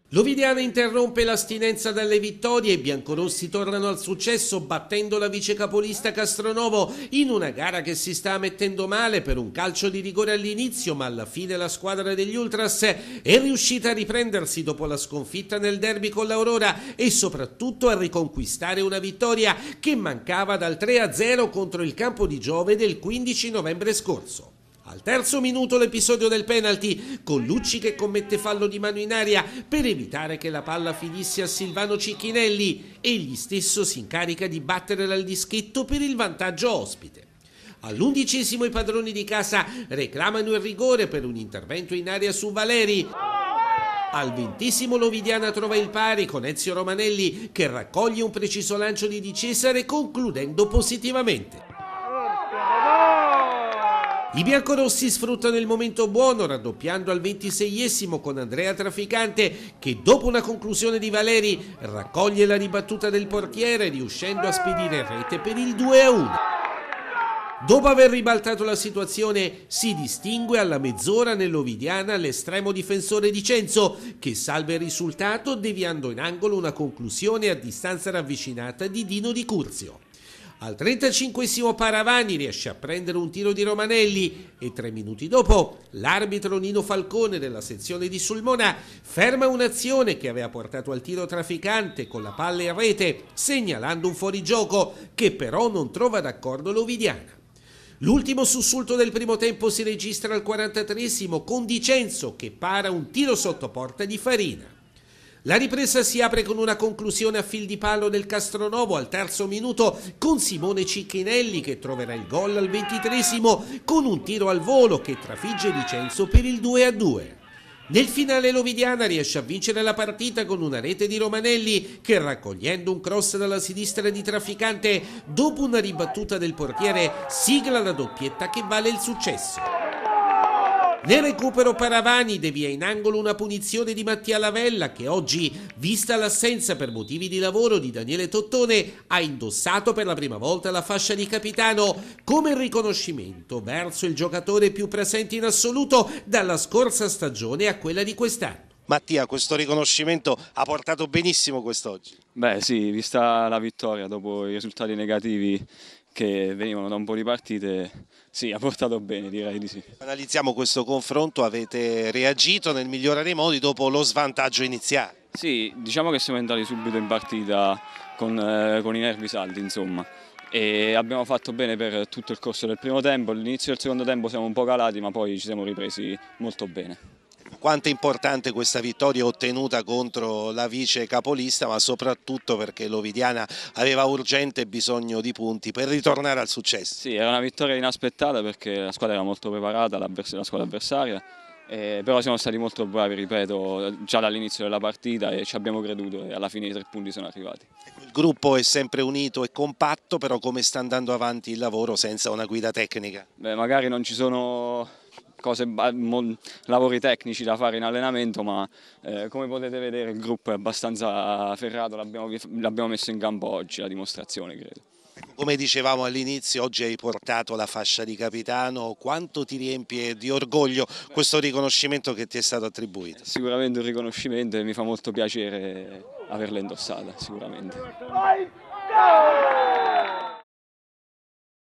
L'Ovidiana interrompe l'astinenza dalle vittorie e i biancorossi tornano al successo battendo la vicecapolista Castronovo in una gara che si sta mettendo male per un calcio di rigore all'inizio, ma alla fine la squadra degli Ultras è riuscita a riprendersi dopo la sconfitta nel derby con l'Aurora e soprattutto a riconquistare una vittoria che mancava dal 3-0 contro il Campo di Giove del 15 novembre scorso. Al terzo minuto l'episodio del penalty, con Lucci che commette fallo di mano in aria per evitare che la palla finisse a Silvano Cicchinelli. Egli stesso si incarica di battere dal dischetto per il vantaggio ospite. All'11° i padroni di casa reclamano il rigore per un intervento in aria su Valeri. Al 20° l'Ovidiana trova il pari con Ezio Romanelli che raccoglie un preciso lancio di Di Cesare concludendo positivamente. I biancorossi sfruttano il momento buono raddoppiando al 26° con Andrea Trafficante che dopo una conclusione di Valeri raccoglie la ribattuta del portiere riuscendo a spedire rete per il 2-1. Dopo aver ribaltato la situazione si distingue alla mezz'ora nell'Ovidiana l'estremo difensore Di Cenzo che salva il risultato deviando in angolo una conclusione a distanza ravvicinata di Dino Di Curzio. Al 35° Paravani riesce a prendere un tiro di Romanelli e 3 minuti dopo l'arbitro Nino Falcone della sezione di Sulmona ferma un'azione che aveva portato al tiro Trafficante con la palla in rete segnalando un fuorigioco che però non trova d'accordo l'Ovidiana. L'ultimo sussulto del primo tempo si registra al 43° con Di Cenzo che para un tiro sotto porta di Farina. La ripresa si apre con una conclusione a fil di palo del Castronovo al terzo minuto con Simone Cicchinelli che troverà il gol al 23° con un tiro al volo che trafigge Di Cenzo per il 2-2. Nel finale l'Ovidiana riesce a vincere la partita con una rete di Romanelli che raccogliendo un cross dalla sinistra di Trafficante dopo una ribattuta del portiere sigla la doppietta che vale il successo. Nel recupero Paravani devia in angolo una punizione di Mattia Lavella che oggi, vista l'assenza per motivi di lavoro di Daniele Tottone, ha indossato per la prima volta la fascia di capitano come riconoscimento verso il giocatore più presente in assoluto dalla scorsa stagione a quella di quest'anno. Mattia, questo riconoscimento ha portato benissimo quest'oggi. Beh sì, vista la vittoria dopo i risultati negativi che venivano da un po' di partite, sì, ha portato bene, direi di sì. Analizziamo questo confronto, avete reagito nel migliore dei modi dopo lo svantaggio iniziale. Sì, diciamo che siamo entrati subito in partita con i nervi saldi, insomma, e abbiamo fatto bene per tutto il corso del primo tempo. All'inizio del secondo tempo siamo un po' calati, ma poi ci siamo ripresi molto bene. Quanto è importante questa vittoria ottenuta contro la vice capolista, ma soprattutto perché l'Ovidiana aveva urgente bisogno di punti per ritornare al successo. Sì, era una vittoria inaspettata perché la squadra era molto preparata, la squadra avversaria, però siamo stati molto bravi, ripeto, già dall'inizio della partita e ci abbiamo creduto e alla fine i 3 punti sono arrivati. Il gruppo è sempre unito e compatto, però come sta andando avanti il lavoro senza una guida tecnica? Beh, magari non ci sono lavori tecnici da fare in allenamento, ma come potete vedere il gruppo è abbastanza ferrato, l'abbiamo messo in campo oggi, la dimostrazione credo. Come dicevamo all'inizio, oggi hai portato la fascia di capitano, quanto ti riempie di orgoglio questo riconoscimento che ti è stato attribuito? Sicuramente un riconoscimento e mi fa molto piacere averla indossata, sicuramente.